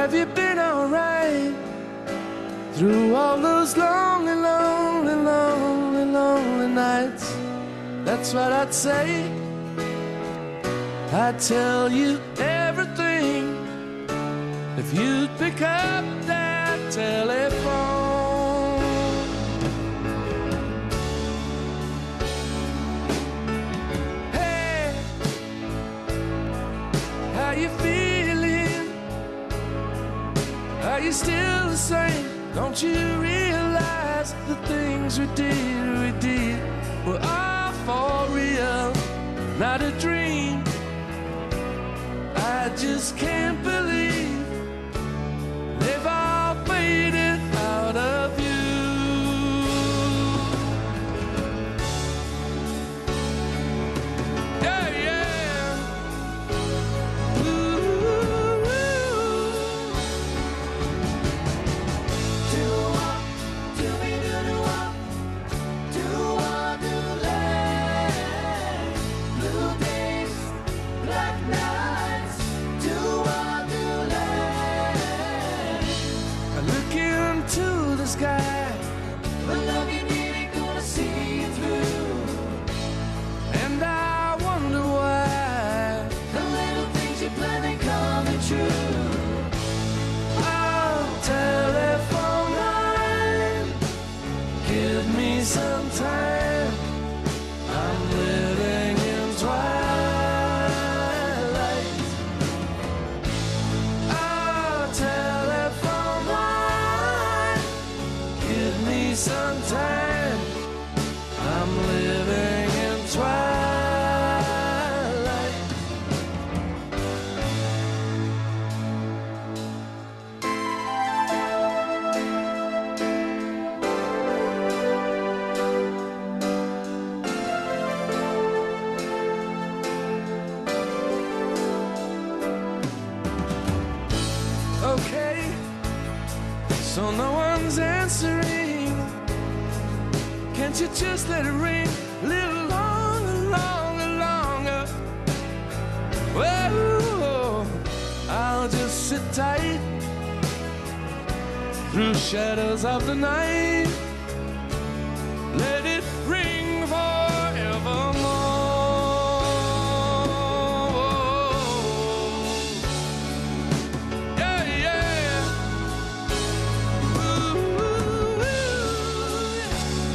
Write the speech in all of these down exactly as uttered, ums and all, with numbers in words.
Have you been alright through all those lonely, lonely, lonely, lonely nights? That's what I'd say. I'd tell you everything if you'd pick up that telephone. Hey, how you feeling? Are you still the same? Don't you realize the things we did, we did were all for real, not a dream? I just can't believe they've all faded out of you. Yeah, yeah. Ooh, ooh. Do-wop, do-me-do-do-wop, do-wop, do-lay. Blue days, black nights, do-wop, do-lay. I look into the sky, the love you need ain't gonna see you through. And I wonder why the little things you plan ain't coming true. Oh, telephone line, give me some time. I'm living in twilight. Oh, telephone line, give me some time. I'm living in twilight. Okay, so no one's answering. Can't you just let it ring a little longer, longer, longer? Whoa, I'll just sit tight through shadows of the night. Let it ring forevermore. Yeah, yeah. Ooh, ooh, yeah.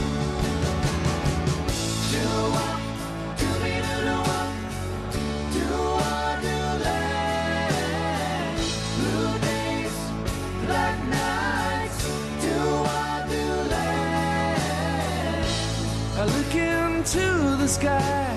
Do-wop, do-me-do-do-wop, do-wop, do-lay. Blue days, black nights, do-wop, do-lay. I look into the sky,